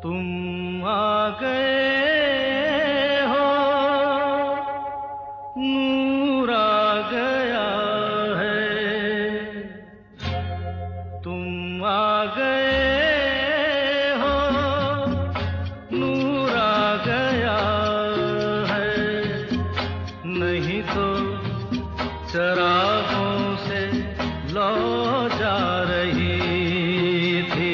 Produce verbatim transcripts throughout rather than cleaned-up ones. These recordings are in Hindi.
तुम आ गए हो, नूर आ गया है। तुम आ गए हो, नूर आ गया है। नहीं तो चरागों से लौ जा रही थी।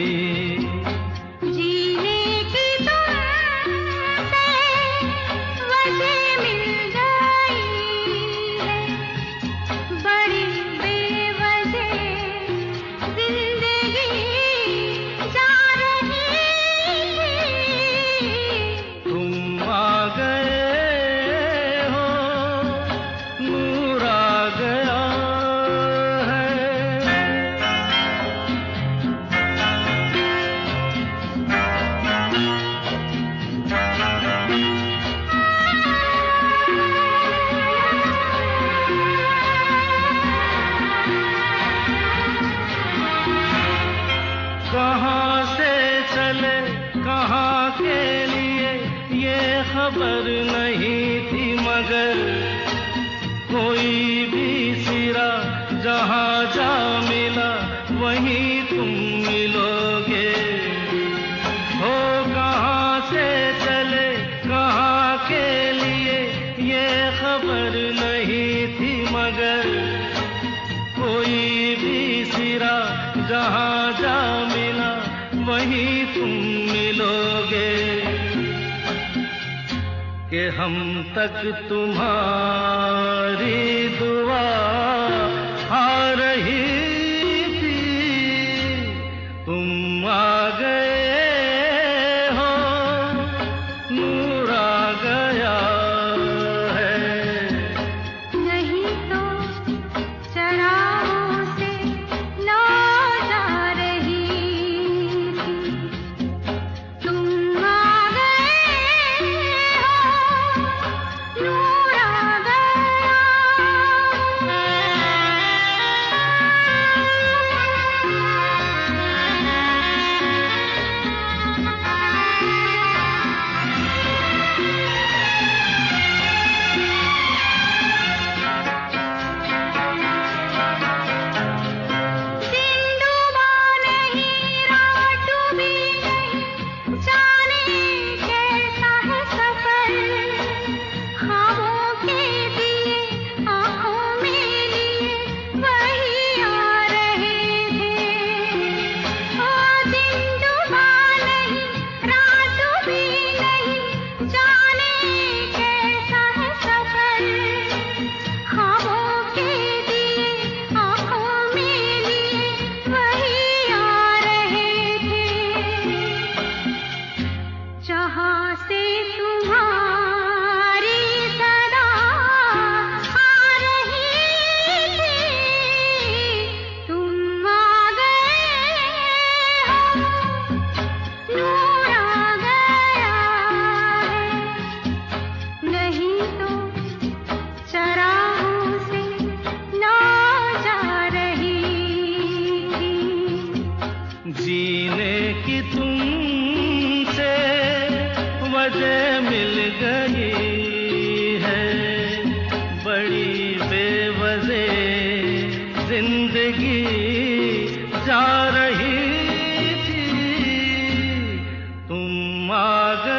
कहाँ से चले कहाँ के लिए ये खबर नहीं थी, मगर कोई भी सिरा जहाँ जा मिला वहीं तुम मिलोगे। हो कहाँ से चले कहाँ के लिए ये खबर नहीं थी, मगर कोई भी सिरा जहाँ जा मिला वहीं तुम मिलोगे। कि हम तक तुम्हारी दुआ आ रही थी। तुम आ गए हो, नूर आ गया है। नहीं तो चरागों से लौ जा रही थी। तुम आ गए हो, नूर आ गया। दिन डूबा नहीं, रात डूबी नहीं, जाने कैसा है सफर। ख्वाबों के दिए आँखों में लिए वही आ रहे थे। ओ दिन डूबा नहीं, रात डूबी नहीं, जाने कैसा है सफर। ख्वाबों के दिए आँखों में लिए वही आ रहे थे। जहाँ से तुम्हारी सदा आ रही थी। तुम आ गए हो, नूर आ गया है। नहीं तो चरागों से लौ जा रही थी। जीने की तुमसे वजह मिल गई है। बड़ी बेवजह जिंदगी जा रही थी। तुम आ गए